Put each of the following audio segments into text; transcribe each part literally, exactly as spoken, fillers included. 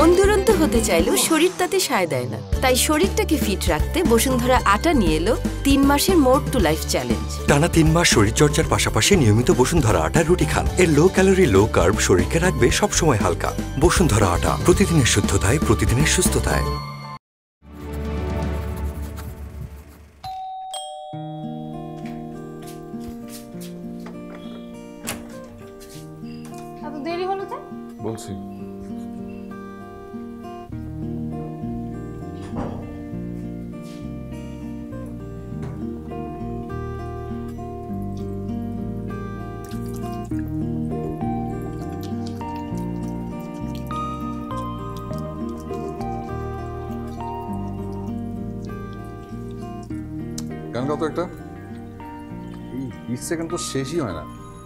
মন দুরন্ত হতে চাইলেও শরীর তাতে সায় দেয় না, তাই শরীরটাকে ফিট রাখতে বসুন্ধরা আটা নিয়ে এলো তিন মাসের মোর টু লাইফ চ্যালেঞ্জ। টানা তিন মাস শরীরচর্চার পাশাপাশি নিয়মিত বসুন্ধরা আটার রুটি খান। এর লো ক্যালোরি লো কার্ব শরীরকে রাখবে সবসময় হালকা। বসুন্ধরা আটা, প্রতিদিনের শুদ্ধতায় প্রতিদিনের সুস্থতায়। এত দেরি হলো যে? বলছি গান গাও তো একটা। এই বিশ সেকেন্ড তো শেষই হয় না।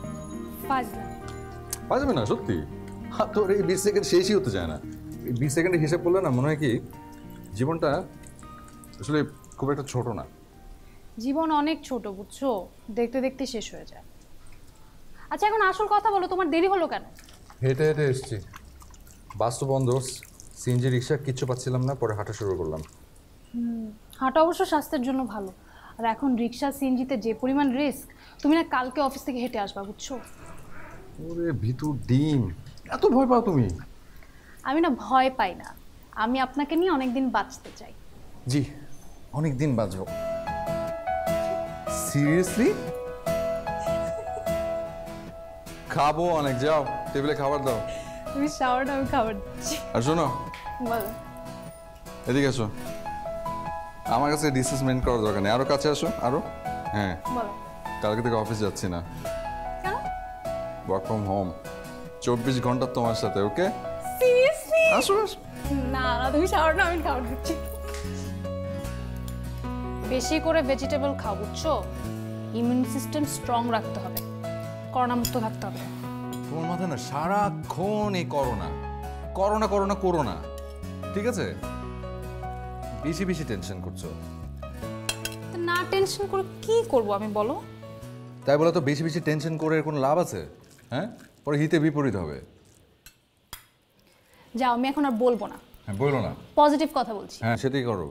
পারবে না সত্যি, তোর এই বিশ সেকেন্ড শেষই হতে চায় না। এই বিশ সেকেন্ডের হিসাব করলে না মনে হয় কি জীবনটা আসলে খুব একটা ছোট না। জীবন অনেক ছোট, বুঝছো? দেখতে দেখতে শেষ হয়ে যায়। আচ্ছা এখন আসল কথা বলো, তোমার দেরি হলো কেন? হেঁটে হেঁটে এসছি, বাস তো বন্ধ, সিএনজি রিক্সা কিচ্ছু পাচ্ছিলাম না, পরে হাঁটা শুরু করলাম। হুম, হাঁটা অবশ্য স্বাস্থ্যের জন্য ভালো, আর এখন রিক্সা সিএনজিতে যে পরিমাণ রিস্ক, তুমি না কালকে অফিস থেকে হেঁটে আসবা, বুঝছো? ওরে ভিতর ডিম, এত ভয় পাও তুমি? আমি না ভয় পাই না, আমি আপনাকে নিয়ে অনেকদিন বাঁচতে চাই। জি, অনেক দিন বাঁচবো। সিরিয়াসলি? খাবো অনেক, যাও টেবিলে খাবার দাও। তুমি শাওয়ার না, আমি খাবার দিচ্ছি। আর শোনো, বলো। এদিকে আসো, আমার কাছে ডিসেসমেন্ট করার দরকার নেই, আরো কাছে আসো আরো। হ্যাঁ বলো। কালকে থেকে অফিস যাচ্ছি না, কেন? ওয়ার্ক ফ্রম হোম, চব্বিশ ঘন্টা তোমার সাথে। ওকে? সিরিয়াসলি? আসো আসো। না না, তুমি শাওয়ার না, আমি খাবার দিচ্ছি। বেশি করে ভেজিটেবল খাও, বুঝছো? ইমিউন সিস্টেম স্ট্রং রাখতে হবে, করোনা মুক্ত থাকতে হবে। তোমার মাথায় না সারাক্ষণ এই করোনা করোনা করোনা করোনা, ঠিক আছে? বেশি বেশি টেনশন করছো। না টেনশন করে কি করব আমি, বলো? তাই বলে তো বেশি বেশি টেনশন করে কোনো লাভ আছে? হ্যাঁ, পরে হিতে বিপরীত হবে। যাও, আমি এখন আর বলবো না। হ্যাঁ বলো না, পজিটিভ কথা বলছি। হ্যাঁ সেটাই করো।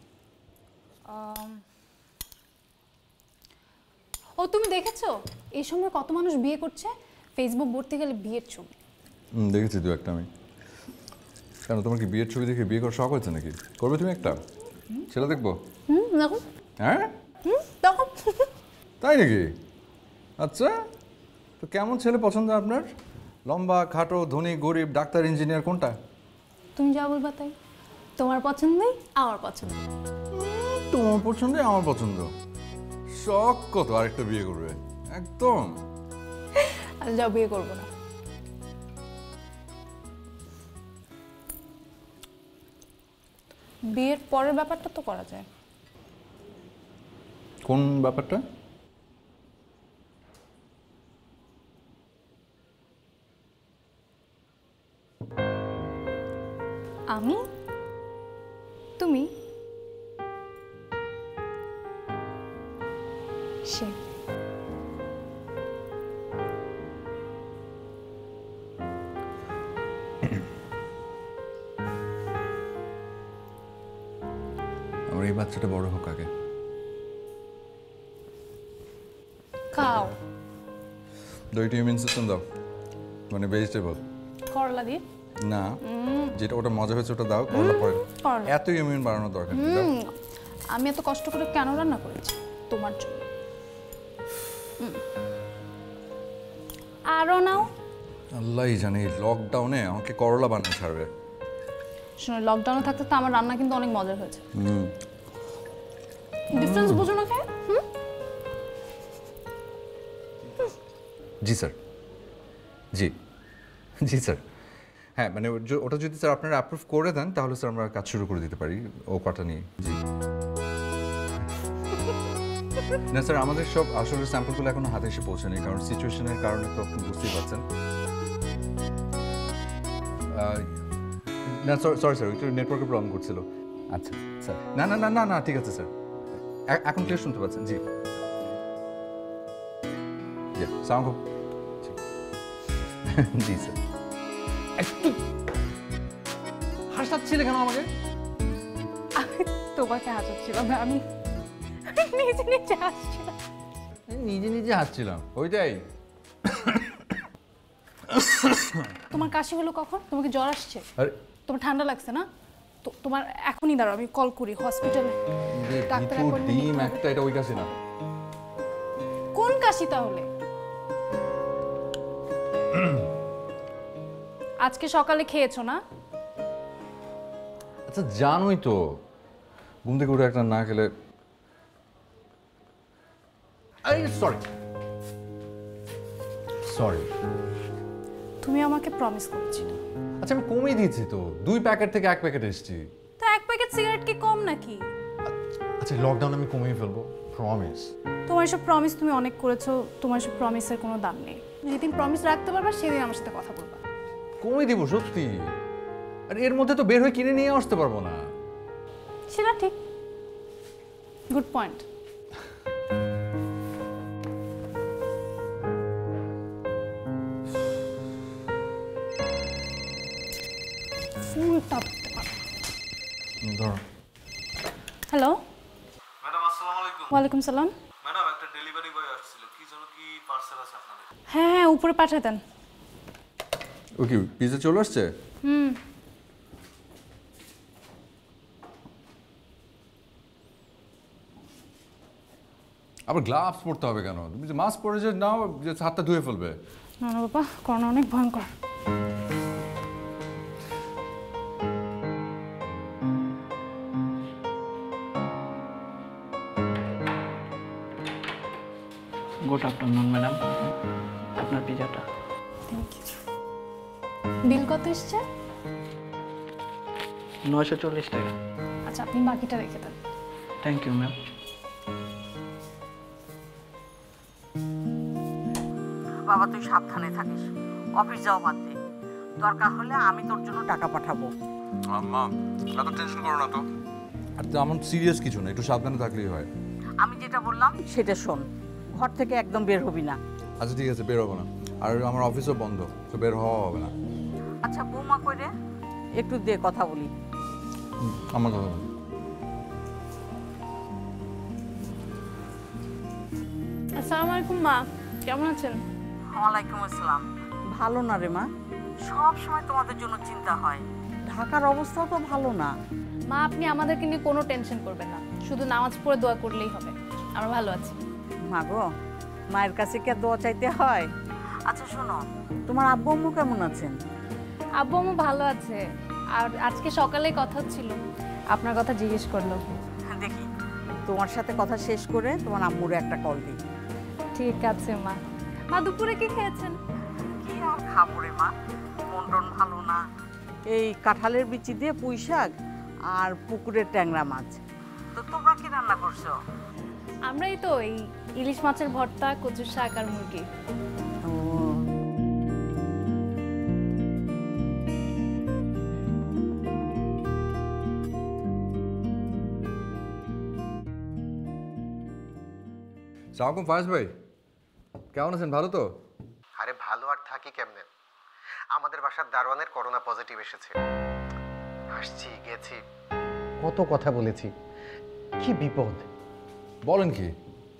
ও তুমি দেখেছো এই সময় কত মানুষ বিয়ে করছে? ফেসবুক ভর্তি গেলে বিয়ের ছবি। হুম দেখেছি দু একটা। আমি কেন, তোমার কি বিয়ের ছবি দেখে বিয়ে করার শখ হয়েছে নাকি? করবে তুমি একটা? ছেলে দেখবো? হুম দেখো। হ্যাঁ হুম দেখো। তাই নাকি? আচ্ছা, তো কেমন ছেলে পছন্দ আপনার? লম্বা, খাটো, ধনী, গরিব, ডাক্তার, ইঞ্জিনিয়ার, কোনটা? তুমি যা বলবা তাই। তোমার পছন্দই আমার পছন্দ। তোমার পছন্দই আমার পছন্দ। শখ কত আরেকটা বিয়ে করবে? একদম। আর যাও, বিয়ে করবো না। বিয়ের পরের ব্যাপারটা তো করা যায়। কোন ব্যাপারটা? আমি, তুমি, সে। আমার এই বাচ্চাটা বড় হোক আগে। খাও। দুইটা ইমিউন সিস্টেম দাও, মানে ভেজিটেবল। করলা দিয়ে না, যেটা ওটা মজা হয়েছে ওটা দাও, করলা পরে। করলা। এত ইমিউন বাড়ানোর দরকার নেই, দাও। আমি এত কষ্ট করে কেন রান্না করেছি? তোমার জন্য। আরো নাও। আল্লাহই জানে এই লকডাউনে আমাকে করলা বানিয়ে ছাড়বে। শোনো, লকডাউনে থাকতে তো আমার রান্না কিন্তু অনেক মজার হয়েছে। হুম, ডিফারেন্স বুঝো না কে? হুম? জি স্যার, জি জি স্যার। হ্যাঁ মানে য- ওটা যদি স্যার আপনারা অ্যাপ্রুভ করে দেন তাহলে স্যার আমরা কাজ শুরু করে দিতে পারি ও কটা নিয়ে। জি না স্যার, আমাদের সব আসলে স্যাম্পলগুলো এখনো হাতে এসে পৌঁছায়নি, কারণ সিচুয়েশনের কারণে তো আপনি বুঝতেই পারছেন। আহ, না সরি সরি স্যার, একটু নেটওয়ার্কের প্রবলেম করছিল। আচ্ছা স্যার, না না না না না ঠিক আছে স্যার, এ- এখন ক্লিয়ার শুনতে পাচ্ছেন? জি সাউন্ড জি স্যার। একটু হাসাচ্ছিলে কেন আমাকে? আমি তোমাকে হাসাচ্ছিলাম না, আমি নিজে নিজে হাসছিলাম। নিজে নিজে হাসছিলাম, ওইটাই। তোমার কাশি হলো কখন? তোমাকে জ্বর আসছে? আরে তোমার ঠান্ডা লাগছে না? তো তোমার এখনই দাঁড়াও, আমি কল করি হসপিটালে। ডাক্তার ডিম একটা, এটা ওই কাশি না। কোন কাশি তাহলে? আজকে সকালে খেয়েছো না? আচ্ছা জানোই তো, ঘুম থেকে উঠে একটা না খেলে। সরি সরি তুমি আমাকে প্রমিস করেছিলে। আচ্ছা আমি কমিয়ে দিয়েছি তো, দুই প্যাকেট থেকে এক প্যাকেট এসেছি। তা এক প্যাকেট সিগারেট কি কম নাকি? আচ্ছা লকডাউন আমি কমিয়ে ফেলবো, প্রমিস। তোমার এসব প্রমিস তুমি অনেক করেছো, তোমার এসব প্রমিসের কোনো দাম নেই। যেদিন প্রমিস রাখতে পারবা সেদিন আমার সাথে কথা বলবা। কমিয়ে দিব সত্যি। আর এর মধ্যে তো বের হয়ে কিনে নিয়ে আসতে পারবো না। সেটা ঠিক, গুড পয়েন্ট। ফুলটা ধরতে পারো। ধরো। হ্যালো, ম্যাডাম আসসালামু আলাইকুম। ওয়ালাইকুম সালাম। ম্যাডাম একটা ডেলিভারি বয় আসছিল, কি যেন কি পার্সেল আছে আপনাদের? হ্যাঁ হ্যাঁ, উপরে পাঠিয়ে দেন। ওকে, পিজা চলে আসছে? হুম। আবার গ্লাভস পরতে হবে কেন? তুমি যে মাস্ক পরে যে নাও, যে হাতটা ধুয়ে ফেলবে। না না বাবা, করোনা অনেক ভয়ঙ্কর। গুড আফটারনুন ম্যাডাম, আপনার পিজাটা। Thank you. বিল কত এসছে? নয়শো চল্লিশ টাকা। আচ্ছা, আপনি বাকিটা রেখে দেন। Thank you ma'am. বাবা তুই সাবধানে থাকিস, অফিস যাও বাদ দে। দরকার হলে আমি তোর জন্য টাকা পাঠাবো। আম্মা এত টেনশন করো না তো। আর তো এমন সিরিয়াস কিছু না, একটু সাবধানে থাকলেই হয়। আমি যেটা বললাম সেটা শোন, ঘর থেকে একদম বের হবি না। আচ্ছা ঠিক আছে, বের হবো না। আর আমার অফিসও বন্ধ, তো বের হওয়া হবে না। আচ্ছা বৌমা কই রে? একটু দে কথা বলি। আমার কথা বলো। আসসালামু আলাইকুম মা, কেমন আছেন? ওয়ালাইকুম আসসালাম। ভালো না রে মা, সব সময় তোমাদের জন্য চিন্তা হয়। ঢাকার অবস্থাও তো ভালো না। মা আপনি আমাদেরকে নিয়ে কোনো টেনশন করবেন না, শুধু নামাজ পড়ে দোয়া করলেই হবে। আমরা ভালো আছি। মা গো, মায়ের কাছে কি আর দোয়া চাইতে হয়? আচ্ছা শোনো, তোমার আব্বু আম্মু কেমন আছেন? আব্বু আম্মু ভালো আছে। আর আজকে সকালে কথা ছিল, আপনার কথা জিজ্ঞেস করলো। দেখি তোমার সাথে কথা শেষ করে তোমার আম্মুরে একটা কল দিই। ঠিক আছে মা। মা দুপুরে কি খেয়েছেন? কি আর খাবো রে মা, মন টন ভালো না। এই কাঁঠালের বিচি দিয়ে পুঁই শাক আর পুকুরের ট্যাংরা মাছ। তো তোমরা কি রান্না করছো? আমরাই তো এই ইলিশ মাছের ভর্তা, কচুর শাক আর মুরগি। ও সালাম ফায়েজ ভাই, কেমন আছেন? ভালো তো? আরে ভালো আর থাকি কেমনে, আমাদের বাসার দারোয়ানের করোনা পজিটিভ এসেছে। আসছি গেছি, কত কথা বলেছি, কি বিপদ। বলেন কি?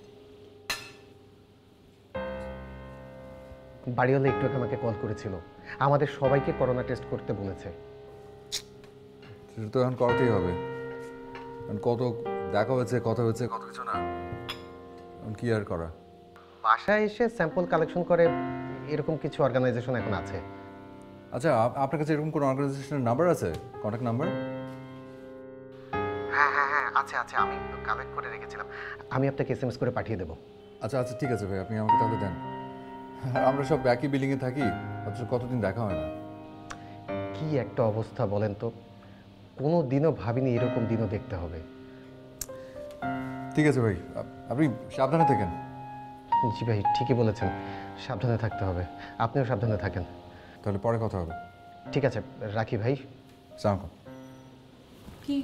বাড়িওয়ালা একটু আগে আমাকে কল করেছিল, আমাদের সবাইকে করোনা টেস্ট করতে বলেছে। সেটা তো এখন করতেই হবে, কারণ কত দেখা হয়েছে, কথা হয়েছে, কত কিছু না। এখন কি আর করা? বাসায় এসে স্যাম্পল কালেকশন করে এরকম কিছু অর্গানাইজেশন এখন আছে। আচ্ছা আপ- আপনার কাছে এরকম কোনো অর্গানাইজেশনের নাম্বার আছে, কন্ট্যাক্ট নাম্বার? হ্যাঁ হ্যাঁ হ্যাঁ আছে আছে, আমি কালেক্ট করে রেখেছিলাম, আমি আপনাকে এস এম এস করে পাঠিয়ে দেবো। আচ্ছা আচ্ছা ঠিক আছে ভাই, আপনি আমাকে তাহলে দেন। আর আমরা সব একই বিল্ডিংয়ে থাকি, অথচ কতদিন দেখা হয় না। কি একটা অবস্থা বলেন তো, কোনো দিনও ভাবিনি এরকম দিনও দেখতে হবে। ঠিক আছে ভাই, আপ- আপনি সাবধানে থাকেন। জি ভাই ঠিকই বলেছেন, সাবধানে থাকতে হবে, আপনিও সাবধানে থাকেন। তাহলে পরে কথা হবে। ঠিক আছে রাখি ভাই। আসসালামু আলাইকুম। কি?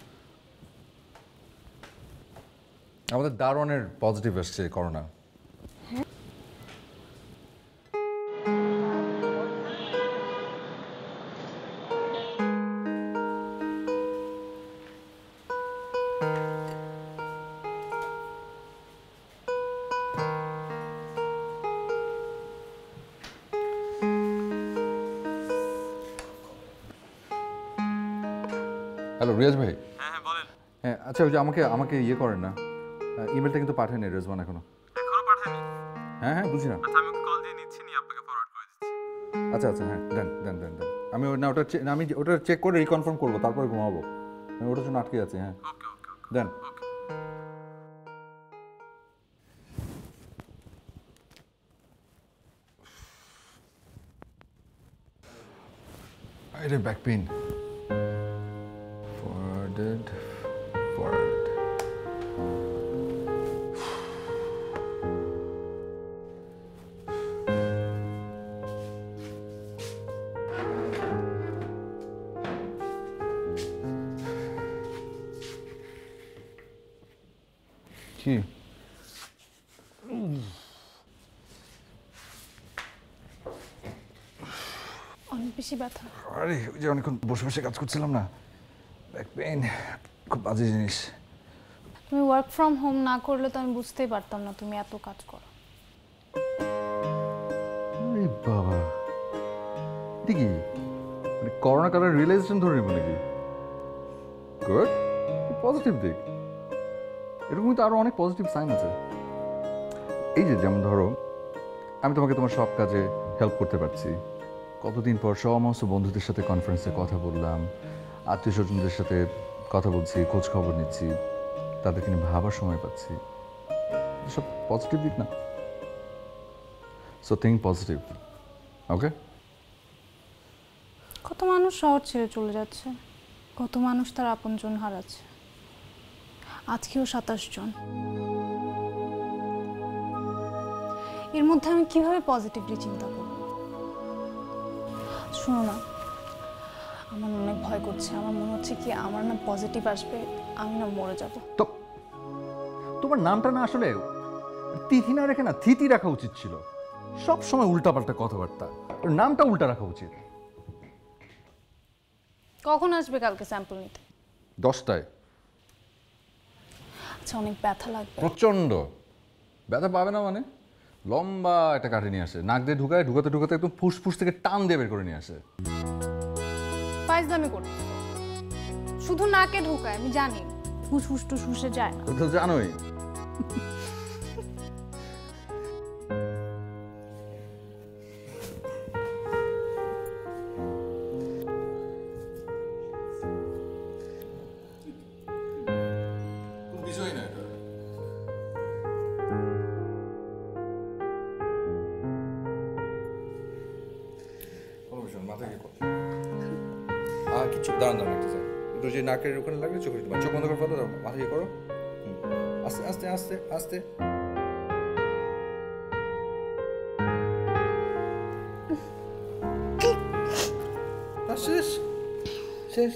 আমাদের দারোয়ানের পজিটিভ আসছে করোনা। হ্যালো রিয়াজ ভাই। হ্যাঁ হ্যাঁ বলেন। হ্যাঁ আচ্ছা ওই যে আমাকে আমাকে ইয়ে করেন না, ইমেলটা কিন্তু পাঠায়নি রেজওয়ান এখনো। এখনো পাঠায়নি? হ্যাঁ হ্যাঁ বুঝি না। আচ্ছা আমি কল দিয়ে নিচ্ছি, নিয়ে আপনাকে ফরওয়ার্ড করে দিচ্ছি। আচ্ছা আচ্ছা হ্যাঁ দেন দেন দেন দেন। আমি ওই না ওটা চে- না, আমি ওটা চেক করে রিকনফার্ম করবো তারপরে ঘুমাবো। আমি ওটার জন্য আটকে আছি। হ্যাঁ ওকে ওকে ওকে দেন। ওকে। আরে ব্যাক পেইন। Forwarded forward. কি অনেক বেশি ব্যথা। আরে ওই যে অনেকক্ষণ বসে বসে কাজ করছিলাম না, ব্যাক পেইন খুব বাজে জিনিস। তুমি ওয়ার্ক ফ্রম হোম না করলে তো আমি বুঝতেই পারতাম না তুমি এত কাজ করো। আরে বাবা ঠিকই, মানে করোনা কালের রিয়েলাইজেশন ধরে নেবো নাকি? গুড, পজিটিভ দিক। এরকমই তো আরো অনেক পজিটিভ সাইন আছে। এই যে যেমন ধরো আমি তোমাকে তোমার সব কাজে হেল্প করতে পারছি, কতদিন পর সমস্ত বন্ধুদের সাথে কনফারেন্সে কথা বললাম, আত্মীয় স্বজনদের সাথে কথা বলছি, খোঁজ খবর নিচ্ছি, তাদেরকে নিয়ে ভাবার সময় পাচ্ছি। সব পজিটিভ দিক না? So think positive, okay? কত মানুষ শহর ছেড়ে চলে যাচ্ছে, কত মানুষ তার আপনজন হারাচ্ছে, আজকেও সাতাশ জন। এর মধ্যে আমি কিভাবে পজিটিভলি চিন্তা করব? শোনো না, আমার অনেক ভয় করছে। আমার মনে হচ্ছে কি আমার না পজিটিভ আসবে, আমি না মরে যাব। তো তোমার নামটা না আসলে তিথি না রেখে না থিতি রাখা উচিত ছিল। সব সময় উল্টাপাল্টা কথাবার্তা, ওর নামটা উল্টা রাখা উচিত। কখন আসবে কালকে স্যাম্পল নিতে? দশটায়। আচ্ছা, অনেক ব্যথা লাগবে। প্রচন্ড ব্যথা পাবে না মানে? লম্বা একটা কাঠি নিয়ে আসে, নাক দিয়ে ঢুকায়, ঢুকাতে ঢুকাতে একদম ফুসফুস থেকে টান দিয়ে বের করে নিয়ে আসে। ফাইজলামি করতে শুধু নাকে ঢোকায়, আমি জানি ফুসফুস টুসফুসে যায় না। তো জানোই। বিষয় না এটা। কোনো বিষয় না, মাথায় কি করো? আর কিছু দাঁড়ান দাঁড়ান একটা সেকেন্ড। একটু যে নাকের ওখানে লাগলে চোখ চোখ বন্ধ করে ফেলো, মাথায় কি করো? আস্তে আস্তে আস্তে আস্তে। শেষ শেষ।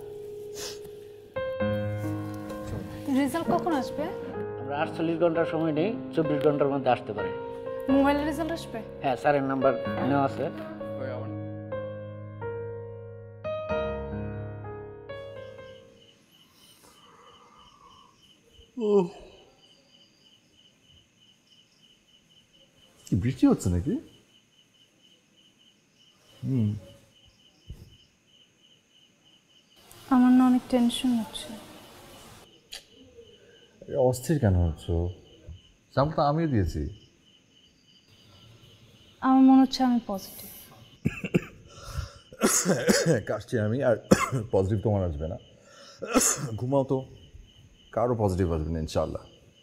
রেজাল্ট কখন আসবে? আমরা আটচল্লিশ ঘন্টার সময় নেই, চব্বিশ ঘন্টার মধ্যে আসতে পারে। মোবাইলের রেজাল্ট আসবে? হ্যাঁ, স্যারের নাম্বার নেওয়া আছে। কি বৃষ্টি হচ্ছে নাকি? হুম, আমার না অনেক টেনশন হচ্ছে। অস্থির কেন হচ্ছে? স্যাম্পল তো আমিও দিয়েছি। আমার মনে হচ্ছে আমি পজিটিভ। কাশছি আমি, আর পজিটিভ তোমার আসবে না। ঘুমাও তো, কারো পজিটিভ আসবে না ইনশাল্লাহ।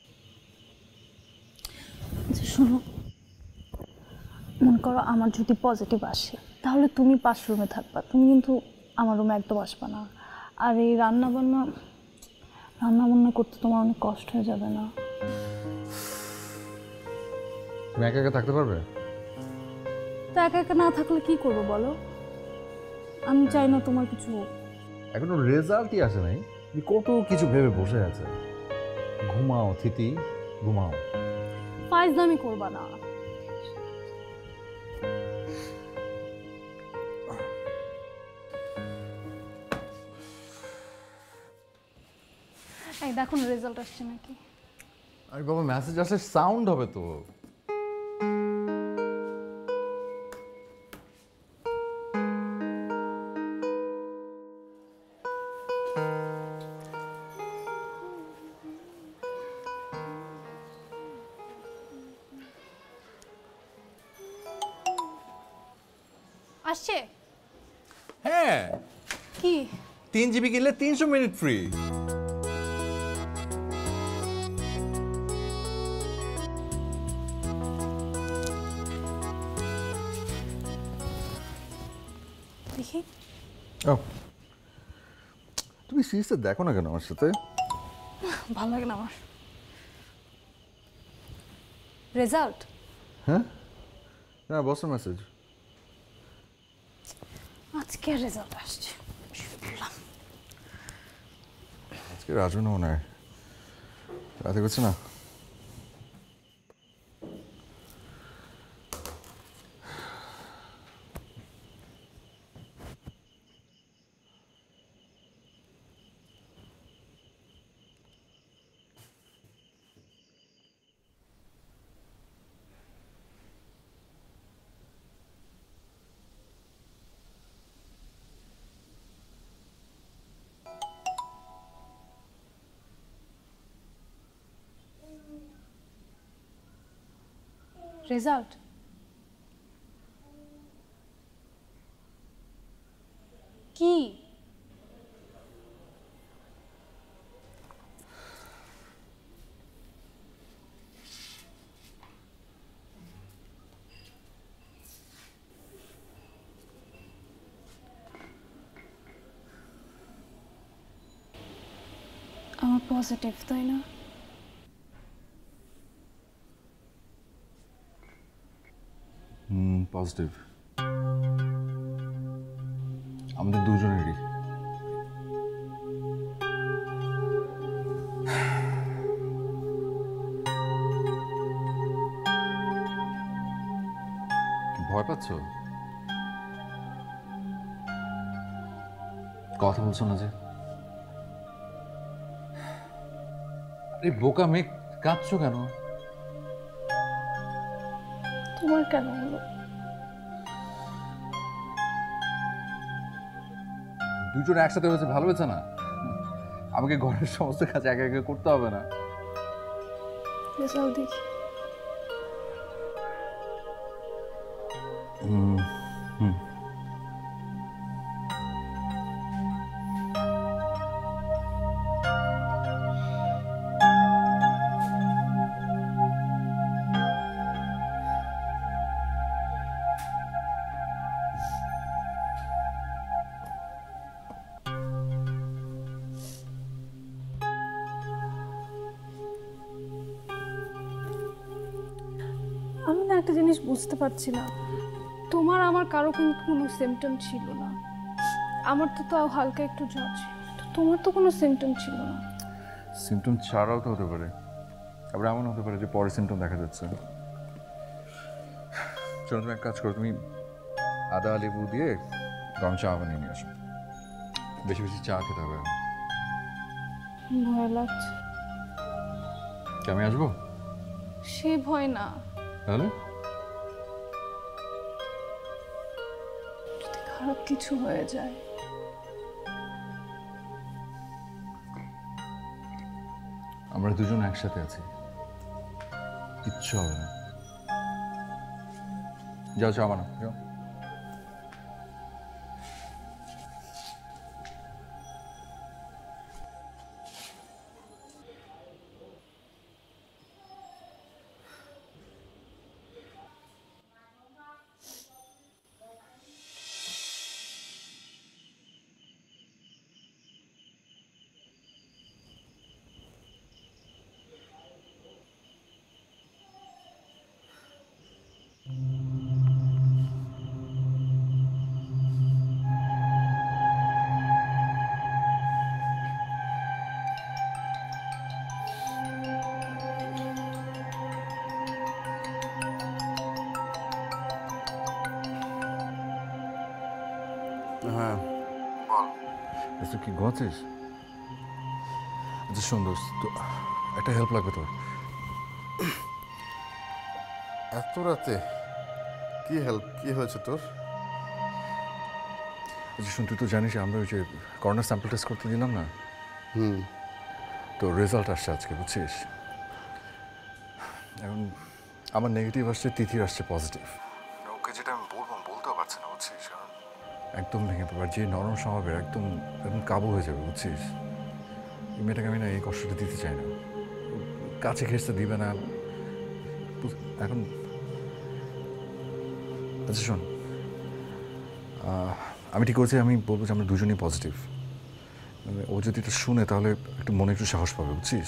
আচ্ছা শোনো, মনে করো আমার যদি পজিটিভ আসে তাহলে তুমি পাশ রুমে থাকবা, তুমি কিন্তু আমার রুমে একদম আসবা না। আর এই রান্না বান্না রান্না বান্না করতে তোমার অনেক কষ্ট হয়ে যাবে না? তুমি একা একা থাকতে পারবে? তো একা একা না থাকলে কি করবো বলো? আমি চাই না তোমার কিছু হোক। এখনো রেজাল্টই আসে নাই, কত কিছু ভেবে বসে আছে। ঘুমাও থিতি, ঘুমাও। ফাইজলামি করবা না। এই দেখুন রেজাল্ট আসছে নাকি? আরে বাবা, মেসেজ আসলে সাউন্ড হবে তো। আসছে? হ্যাঁ, কি? তিন জিবি কিনলে তিনশো মিনিট ফ্রি। দেখি। ও, তুমি সিরিজটা দেখো না কেন আমার সাথে? ভালো লাগে না আমার। রেজাল্ট? হ্যাঁ, না বসের মেসেজ। আজকে রেজাল্ট আসছে। আজকে রাজু না মনে হয় রাতে করছে না। রেজাল্ট? কি? আমার পজিটিভ, তাই না? হুম, পজিটিভ। আমাদের দুজনেরই। ভয় পাচ্ছ? কথা বলছো না যে? আরে বোকা মেয়ে, কাঁদছো কেন? তোমার কেন হলো? দুজন একসাথে হয়েছে, ভালো হয়েছে না? আমাকে ঘরের সমস্ত কাজ একা একা করতে হবে না। রেজাল্ট দেখি। হুম হুম আমি না একটা জিনিস বুঝতে পারছি না, তোমার আমার কারো কিন্তু কোনো সিমটম ছিল না। আমার তো তাও হালকা একটু জ্বর ছিল, তো তোমার তো কোনো সিমটম ছিল না। সিমটম ছাড়াও তো হতে পারে, আবার এমন হতে পারে যে পরে সিমটম দেখা যাচ্ছে। চলো তুমি এক কাজ করো, তুমি আদা লেবু দিয়ে গরম চা বানিয়ে নিয়ে আসো। বেশি বেশি চা খেতে হবে। ভয় লাগছে। কি আমি আসবো? সে ভয় না, তাহলে যদি খারাপ কিছু হয়ে যায়। আমরা দুজন একসাথে আছি, কিচ্ছু হবে না। যাও চা বানাও, যাও। হ্যাঁ বল, তুই কি ঘুমাচ্ছিস? আচ্ছা শোন দোস্ত, তো একটা হেল্প লাগবে তোর। এত রাতে কি হেল্প? কি হয়েছে তোর? আচ্ছা শোন, তুই তো জানিস আমরা ওই যে করোনা স্যাম্পল টেস্ট করতে দিলাম না, হুম, তো রেজাল্ট আসছে আজকে, বুঝছিস? এখন আমার নেগেটিভ আসছে, তিথির আসছে পজিটিভ। ওকে যেটা আমি বলবো বলতেও পারছি না, বুঝছিস? কারণ একদম ভেঙে পড়বে, আর যে নরম স্বভাবের একদম একদম কাবু হয়ে যাবে, বুঝছিস? এই মেয়েটাকে আমি না এই কষ্টটা দিতে চাই না, কাছে ঘেঁষতে দিবে না এখন। আচ্ছা শোন, আমি ঠিক করছি, আমি বলবো যে আমরা দুজনেই পজিটিভ। ও যদি এটা শুনে তাহলে একটু মনে একটু সাহস পাবে, বুঝছিস?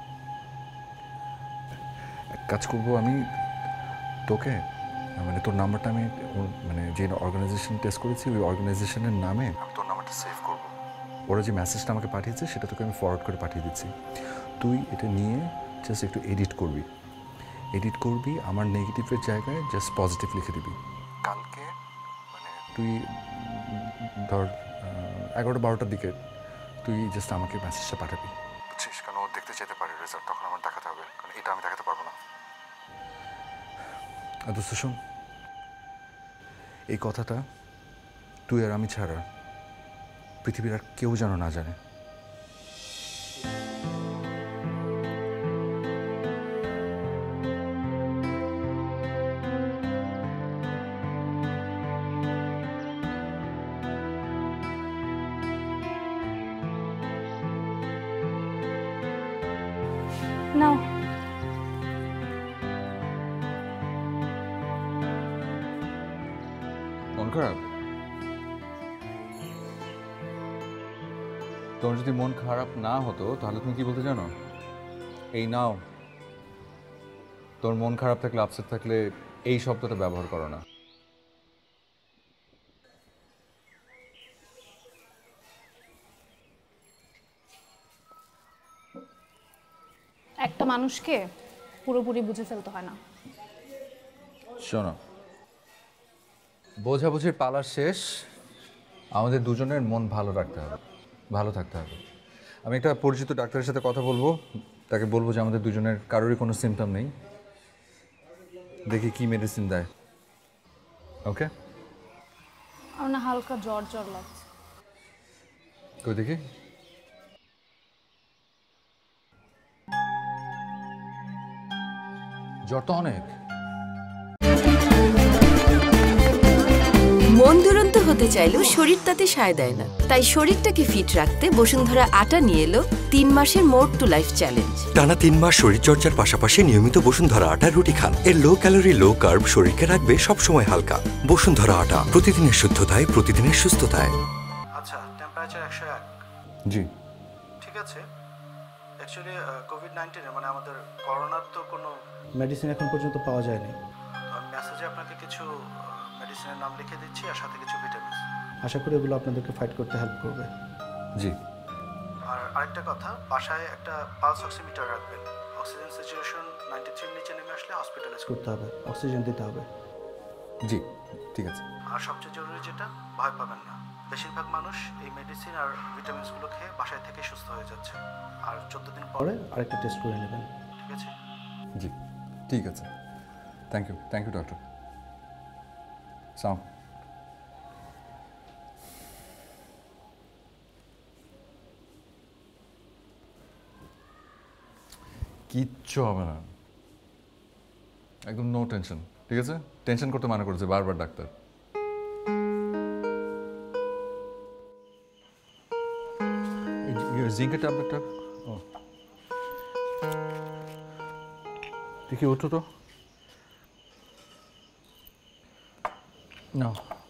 এক কাজ করবো, আমি তোকে মানে তোর নাম্বারটা আমি মানে যে অর্গানাইজেশন টেস্ট করেছি ওই অর্গানাইজেশনের নামে আমি তোর নাম্বারটা সেভ করবো। ওরা যে মেসেজটা আমাকে পাঠিয়েছে সেটা তোকে আমি ফরওয়ার্ড করে পাঠিয়ে দিচ্ছি। তুই এটা নিয়ে জাস্ট একটু এডিট করবি, এডিট করবি আমার নেগেটিভের জায়গায় জাস্ট পজিটিভ লিখে দিবি। কালকে মানে তুই ধর এগারোটা বারোটার দিকে তুই জাস্ট আমাকে মেসেজটা পাঠাবি, বুঝছিস? কারণ ও দেখতে যেতে পারে রেজাল্ট, তখন আমার দেখাতে হবে, কারণ এটা আমি দেখাতে পারবো না। আর দোস্ত শোন, এই কথাটা তুই আর আমি ছাড়া পৃথিবীর আর কেউ যেন না জানে। নাও। মন খারাপ? তোমার যদি মন খারাপ না হতো তাহলে তুমি কি বলতে জানো? এই নাও। তোর মন খারাপ থাকলে, আপসেট থাকলে এই শব্দটা ব্যবহার করো না। একটা মানুষকে পুরোপুরি বুঝে ফেলতে হয় না। শোনো, বোঝাবুঝির পালা শেষ, আমাদের দুজনের মন ভালো রাখতে হবে, ভালো থাকতে হবে। আমি একটা পরিচিত ডাক্তারের সাথে কথা বলবো, তাকে বলবো যে আমাদের দুজনের কারোরই কোনো সিমটম নেই, দেখি কি মেডিসিন দেয়। ওকে? আমার না হালকা জ্বর জ্বর লাগছে। কই দেখি। জ্বর তো অনেক। মন দুরন্ত হতে চাইলেও শরীর তাতে সায় দেয় না, তাই শরীরটাকে ফিট রাখতে বসুন্ধরা আটা নিয়ে এলো তিন মাসের মোর টু লাইফ চ্যালেঞ্জ। টানা তিন মাস শরীরচর্চার পাশাপাশি নিয়মিত বসুন্ধরা আটার রুটি খান। এর লো ক্যালোরি লো কার্ব শরীরকে রাখবে সবসময় হালকা। বসুন্ধরা আটা, প্রতিদিনের শুদ্ধতায় প্রতিদিনের সুস্থতায়। আচ্ছা, টেম্পারেচার একশো এক। জি ঠিক আছে। অ্যাকচুয়ালি কোভিড নাইন্টিনের মানে আমাদের করোনার তো কোনো মেডিসিন এখন পর্যন্ত পাওয়া যায়নি। আমি মেসেজে আপনাকে কিছু মেডিসিনের নাম লিখে দিচ্ছি আর সাথে কিছু ভিটামিন। আশা করি এগুলো আপনাদেরকে ফাইট করতে হেল্প করবে। জি। আর আরেকটা কথা, বাসায় একটা পালস অক্সিমিটার রাখবেন। অক্সিজেন সিচুয়েশন নাইনটি থ্রির নিচে নেমে আসলে হসপিটালাইজ করতে হবে, অক্সিজেন দিতে হবে। জি ঠিক আছে। আর সবচেয়ে জরুরি যেটা, ভয় পাবেন না। বেশিরভাগ মানুষ এই মেডিসিন আর ভিটামিনসগুলো খেয়ে বাসায় থেকে সুস্থ হয়ে যাচ্ছে। আর চোদ্দ দিন পরে আরেকটা টেস্ট করে নেবেন। ঠিক আছে? জি ঠিক আছে। Thank you, thank you doctor. সাম। কিচ্ছু হবে না, একদম নো টেনশন। ঠিক আছে? টেনশন করতে মানা করেছে বারবার ডাক্তার। জিঙ্কের ট্যাবলেটটা ও দেখি, ওঠো তো না।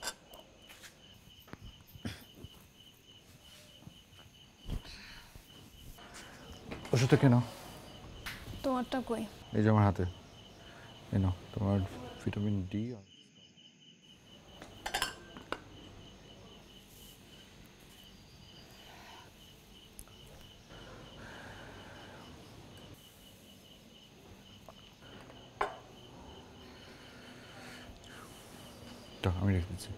ওষুধটা কেন? তোমারটা কই? এই যে আমার হাতে। এই নাও তোমার ভিটামিন ডি। আমি রেখে দিচ্ছি।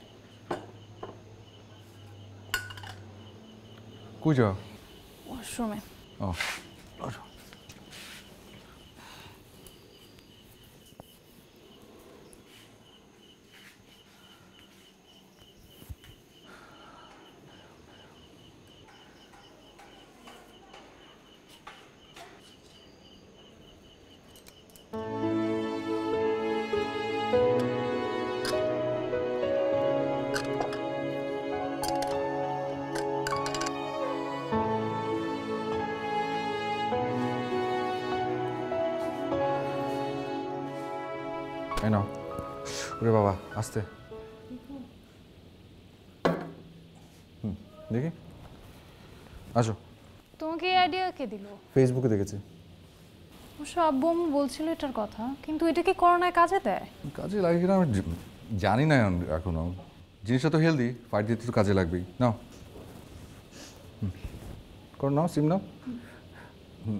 কই যাও? ওয়াশরুমে। ও এই নাও। ওরে বাবা আস্তে। হুম দেখি আসো। তোমাকে এই আইডিয়া কে দিল? ফেসবুকে দেখেছি। অবশ্য আব্বু আম্মু বলছিল এটার কথা, কিন্তু এটা কি করোনায় কাজে দেয়? কাজে লাগে কিনা আমি জানি না এখনো। জিনিসটা তো হেলদি, ফাইট দিতে তো কাজে লাগবেই। নাও কর, নাও সিম নাও। হুম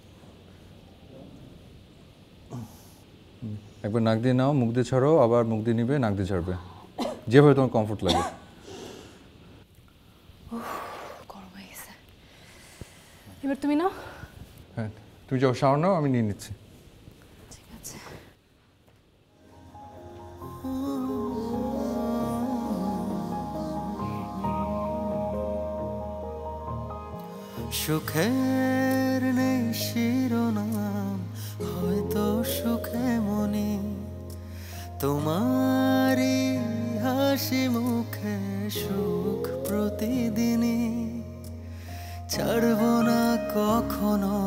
একবার নাক দিয়ে নাও, মুখ দিয়ে ছাড়ো, আবার মুখ দিয়ে নিবে, নাক দিয়ে ছাড়বে, যেভাবে তোমার কমফোর্ট লাগে। গরম হয়ে গেছে। এবার তুমি নাও। হ্যাঁ তুমি যাও, শাওয়ার নাও, আমি নিয়ে নিচ্ছি। ঠিক আছে। সুখের নেই শিরোনাম, হয়তো সুখে মনে তোমারই হাসি মুখে সুখ প্রতিদিনই। ছাড়ব না কখনো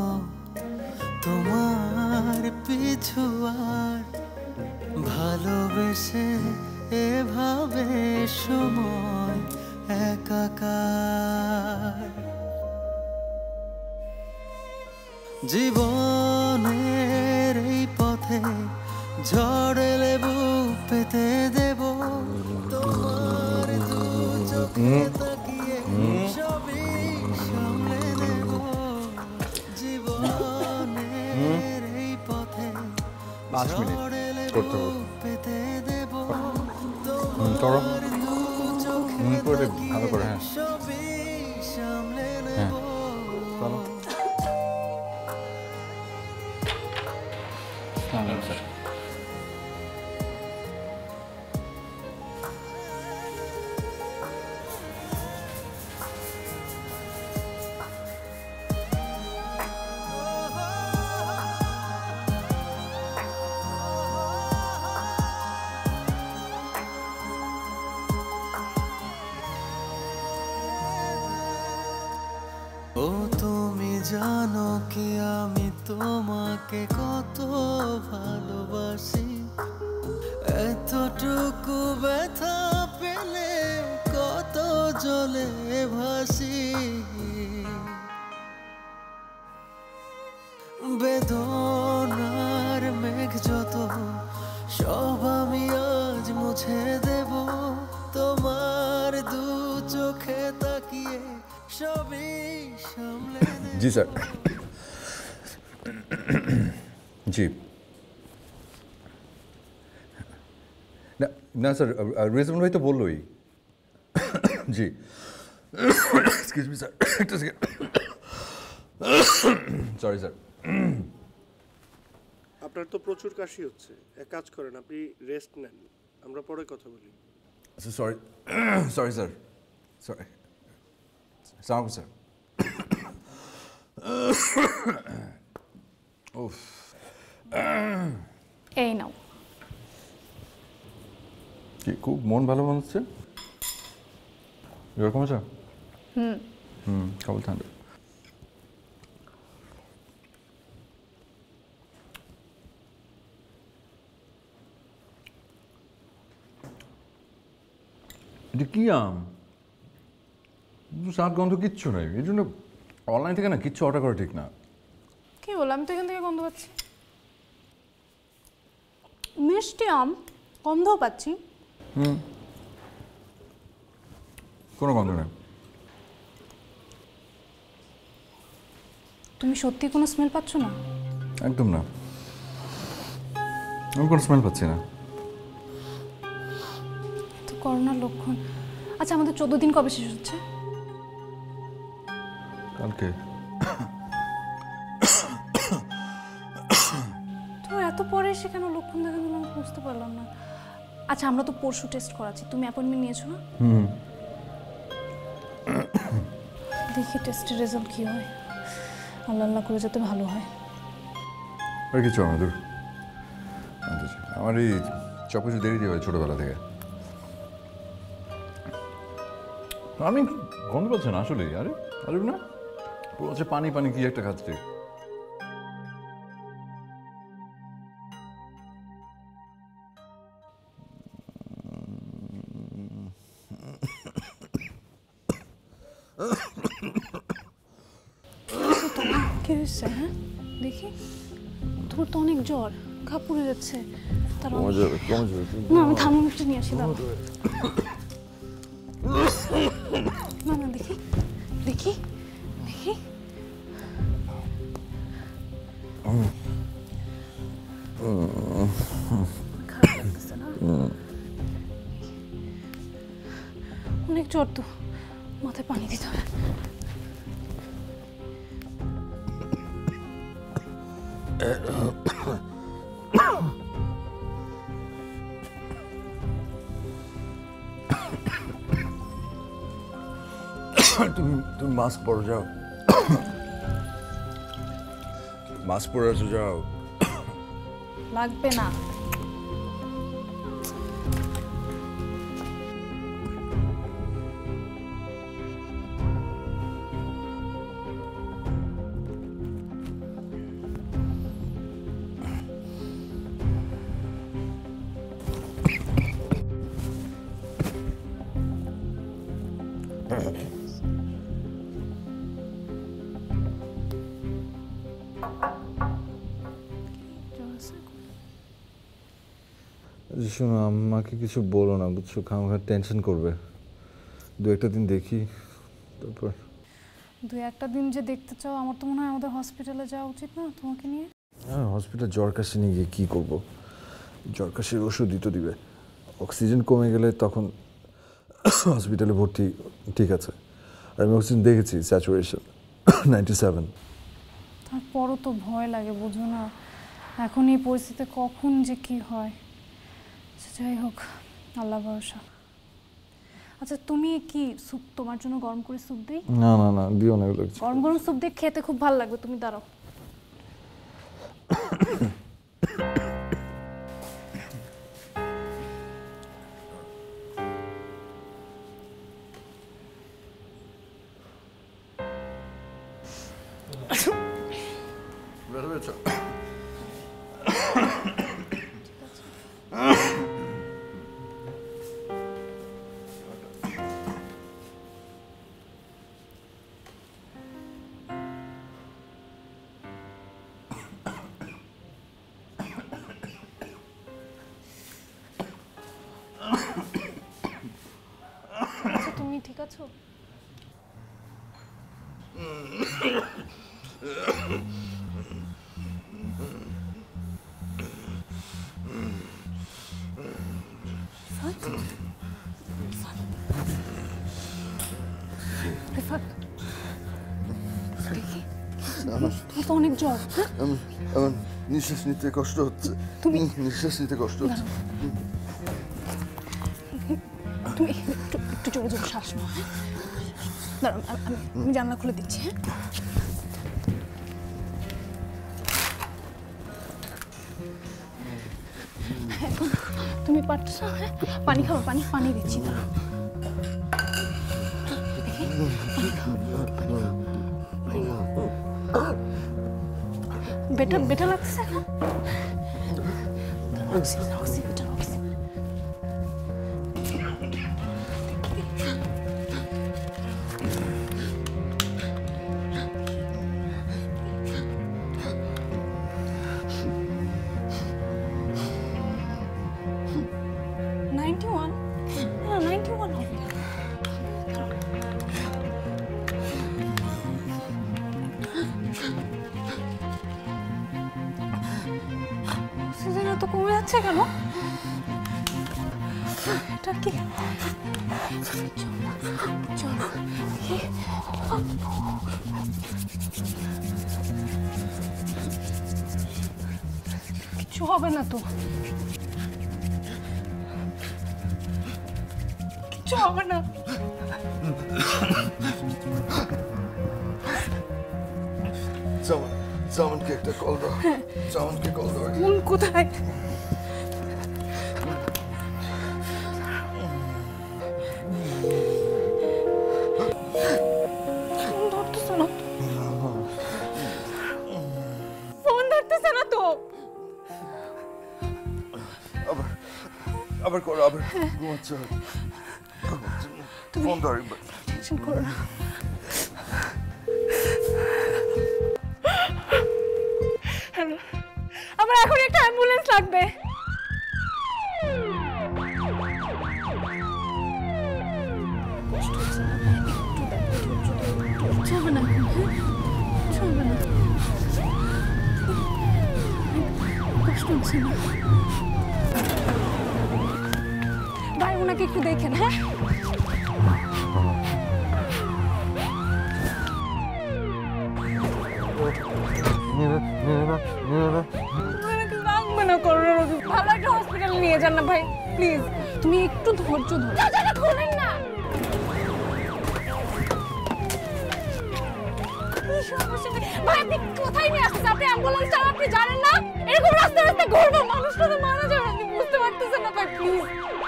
তোমার পিছু আর, ভালোবেসে এভাবে সময় একাকার। জীবনের এই পথে ঝড় এলে বুক পেতে দেব, তোমার দু চোখে তাকিয়ে সবই সামলে নেব। জীবনের এই পথে ঝড় এলে বুক পেতে দেব, তোমার দু চোখে তাকিয়ে সবই সামলে নেব। ও তুমি জানো কি আমি তোমাকে কত ভালোবাসি, এতটুকু ব্যথা পেলে কত জলে ভাসি। বেদনার মেঘ যত সব আমি আজ মুছে দেব, তোমার দু চোখে তাকিয়ে সবই সামলে নেব। জি স্যার। জি না না স্যার, রিজওয়ান ভাই তো বললোই। জি এক্সকিউজ মি স্যার, একটা সেকেন্ড। Sorry sir. আপনার তো প্রচুর কাশি হচ্ছে, এক কাজ করেন আপনি রেস্ট নেন, আমরা পরে কথা বলি। সরি সরি স্যার, সরি সালাম স্যার। উফ এই নাও। কি খুব মন ভালো মনে হচ্ছে এরকম আছে? হুম হুম কেবল ঠান্ডা। এটা কি আম? স্বাদ গন্ধ কিচ্ছু নেই, এই জন্য অনলাইন থেকে না কিচ্ছু অর্ডার করা ঠিক না। কি বললাম, আমি তো এখান থেকে গন্ধ পাচ্ছি। মিষ্টি আম, গন্ধও পাচ্ছি। হুম কোনো গন্ধ নেই। তুমি সত্যি কোনো স্মেল পাচ্ছ না? একদম না, আমি কোনো স্মেল পাচ্ছি না। তো করোনার লক্ষণ। আচ্ছা আমাদের চোদ্দ দিন কবে শেষ হচ্ছে? কালকে। তো এত পরে সেখানে লক্ষণ দেখা দিল, আমি বুঝতে পারলাম না। আচ্ছা আমরা তো পরশু টেস্ট করাচ্ছি, তুমি অ্যাপয়েন্টমেন্ট নিয়েছো না? হুম দেখি টেস্টের রেজাল্ট কি হয়, আল্লাহ আল্লাহ করে যাতে ভালো হয়। আর কিছু আমাদের আমার এই সব কিছু দেরি দিয়ে হয় ছোটবেলা থেকে। আমি গন্ধ পাচ্ছি না আসলে। আরে আরে না পুরো হচ্ছে পানি পানি কি একটা খাচ্ছে। কি হয়েছে? হ্যাঁ দেখি, তোর তো অনেক জ্বর, ঘা পুড়ে যাচ্ছে। তার কমে যাবে কমে যাবে না, আমি থার্মোমিটার নিয়ে আসি। দাঁড়া না না, দেখি দেখি দেখি। খারাপ লাগতেছে না? অনেক জ্বর তো, মাথায় পানি দিতে হবে। তুমি তুমি মাস্ক পরো, যাও। মাস্ক পরে আছো, যাও। লাগবে না। শোনো, আমাকে কিছু বলো না, বুঝছো? খামাখা টেনশন করবে। দু একটা দিন দেখি, তারপর। দু একটা দিন যে দেখতে চাও, আমার তো মনে হয় আমাদের হসপিটালে যাওয়া উচিত না তোমাকে নিয়ে? হ্যাঁ, হসপিটাল জ্বর কাশি নিয়ে গিয়ে কী করবো? জ্বর কাশির ওষুধই তো দিবে। অক্সিজেন কমে গেলে তখন হসপিটালে ভর্তি, ঠিক আছে। আর আমি অক্সিজেন দেখেছি, স্যাচুরেশন নাইনটি সেভেন। তারপরও তো ভয় লাগে, বুঝো না? এখন এই পরিস্থিতিতে কখন যে কি হয়। যাই হোক, আল্লাহ ভরসা। আচ্ছা, তুমি কি স্যুপ, তোমার জন্য গরম করে স্যুপ দিই? না না না, দিও না, এগুলো। গরম গরম স্যুপ দিয়ে খেতে খুব ভালো লাগবে, তুমি দাঁড়াও। তুমি ঠিক আছো? তো অনেক জ্বর। আমার নিঃশ্বাস নিতে কষ্ট হচ্ছে। তুমি নিঃশ্বাস নিতে কষ্ট হচ্ছে। তুমি একটু একটু জোরে জোরে শ্বাস নাও। দাঁড়াও, আমি আমি জানলা খুলে দিচ্ছি। হ্যাঁ, এখন তুমি পারছো? হ্যাঁ, পানি খাও, পানি পানি দিচ্ছি। দাঁড়াও, দেখি পানি খাও। বেটা বেটা লাগছে এখন? Oxygen oxygen oxygen. Ninety one, না নাইনটি ওয়ান হবে। অক্সিজেন এত কমে যাচ্ছে কেন? এটা কি? কিছু হবে না তো, কিছু হবে না। সামনকে একটা কল দাও। সামনকে কল দাও। কোন কোথায়? ধরতেছে না, ফোন ধরতেছে না তো। আবার আবার করো, আবার ঘুমাচ্ছে। ফোন ধরি, টেনশন করো না। এখন একটা অ্যাম্বুলেন্স লাগবে। চলবে না, চলবে না, কষ্ট হচ্ছে না ভাই, ওনাকে একটু দেখেন। হ্যাঁ ভালো একটা হসপিটালে নিয়ে যান না ভাই, প্লিজ। তুমি একটু ধৈর্য ধরো। খোলেন না, ভাই আপনি কোথায় নিয়ে আসছেন? আপনি অ্যাম্বুলেন্স চালান, আপনি জানেন না এরকম রাস্তা রাস্তা ঘুরবো, মানুষটা তো মারা যাবে, আপনি বুঝতে পারতেছেন না ভাই, প্লিজ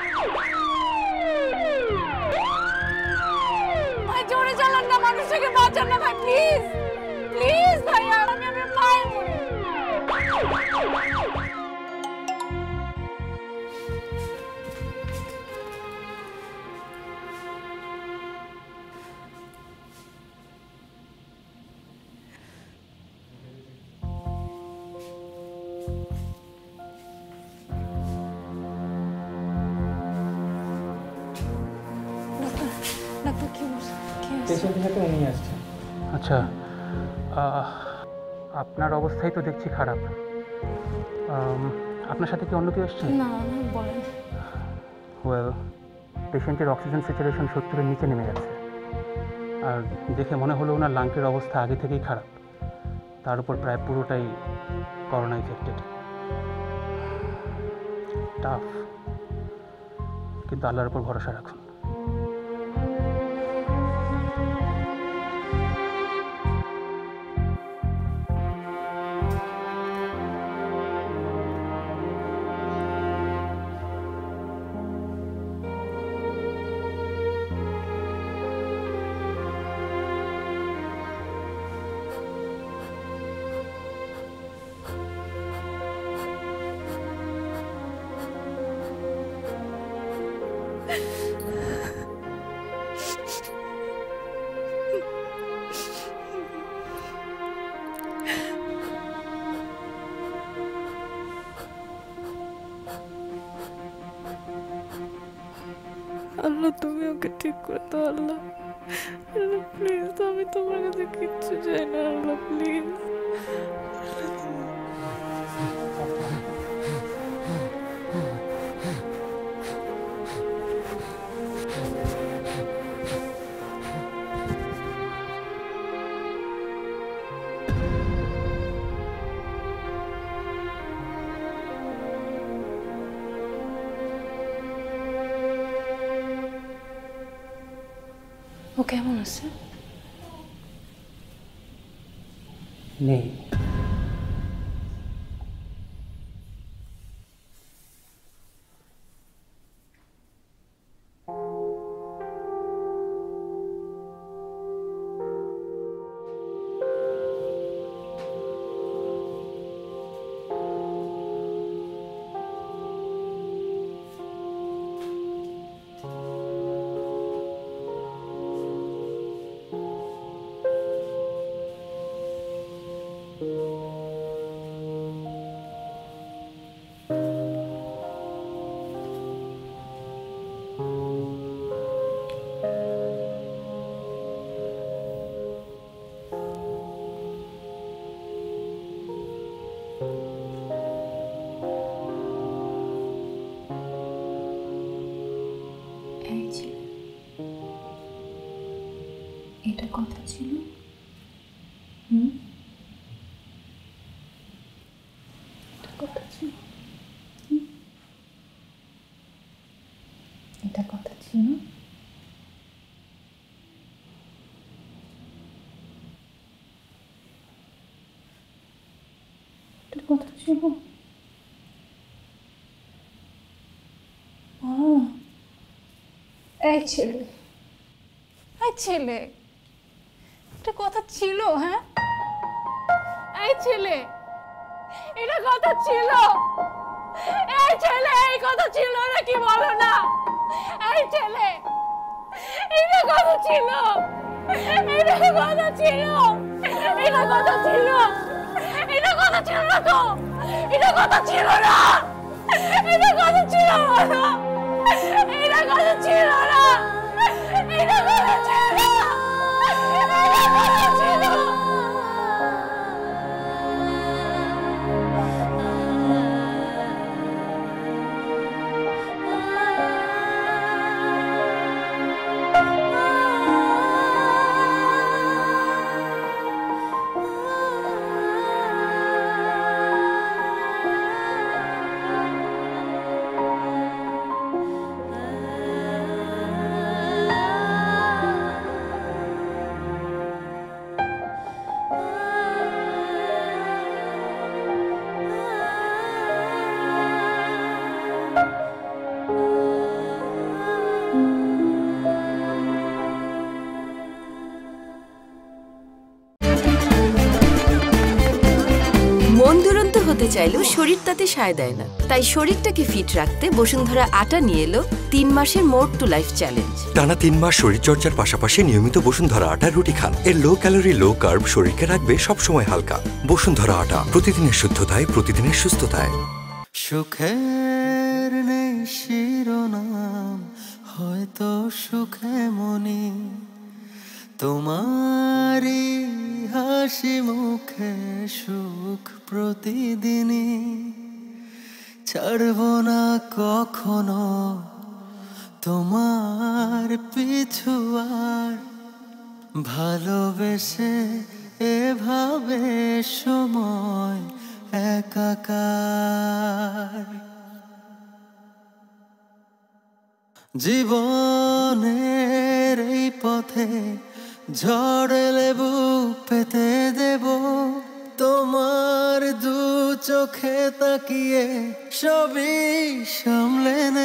ভাই জোরে চালান না, মানুষটাকে বাঁচান না ভাই, প্লিজ প্লিজ ভাই, আর আমি আমার মায়ের মনে। আচ্ছা, আপনার অবস্থাই তো দেখছি খারাপ। আপনার সাথে কি অন্য কেউ এসছে? না, বলেন। ওয়েল, পেশেন্টের অক্সিজেন স্যাচুরেশন সত্তরের নিচে নেমে গেছে, আর দেখে মনে হলো ওনার লাংকের অবস্থা আগে থেকেই খারাপ, তার উপর প্রায় পুরোটাই করোনা ইনফেক্টেড। টাফ, কিন্তু আল্লাহর উপর ভরসা রাখুন। আল্লাহ তুমি ওকে ঠিক করে দাও আল্লাহ, প্লিজ, আমি তোমার কাছে কিচ্ছু চাই না আল্লাহ, প্লিজ। ও কেমন আছে? নেই। এটা কথা ছিল? হুম, এটা কথা ছিল? এটা কথা ছিল? এটা কথা ছিল? এই ছেলে, এই ছেলে, এটা কথা ছিল? হ্যাঁ, এই ছেলে, এটা কথা ছিল? এই ছেলে, এই কথা ছিল নাকি বলো না? এই ছেলে, এটা কথা ছিল? এটা কথা ছিল? এটা কথা ছিল? এটা কথা ছিল না তো, এটা কথা ছিল না, এটা কথা ছিল না, এটা কথা ছিল না, এটা কথা ছিল না, এটা কথা ছিল। মন দুরন্ত হতে চাইলেও শরীর তাতে সায় দেয় না, তাই শরীরটাকে ফিট রাখতে বসুন্ধরা আটা নিয়ে এলো তিন মাসের মোর টু লাইফ চ্যালেঞ্জ। টানা তিন মাস শরীরচর্চার পাশাপাশি নিয়মিত বসুন্ধরা আটার রুটি খান। এর লো ক্যালোরি লো কার্ব শরীরকে রাখবে সবসময় হালকা। বসুন্ধরা আটা, প্রতিদিনের শুদ্ধতায় প্রতিদিনের সুস্থতায়। সুখের নেই শিরোনাম, হয়তো সুখে মনি তোমারি হাসি মুখে সুখ প্রতিদিনই। ছাড়ব না কখনো তোমার পিছু আর, ভালোবেসে এভাবে সময় একাকার। জীবনের এই পথে ঝড় লেবু পেতে দেব, তোমার দু চোখে তাকিয়ে সবই সামলে নেব।